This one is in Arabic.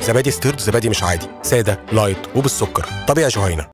زبادي ستيرد، زبادي مش عادي، ساده، لايت وبالسكر. طبيعي يا جهينه.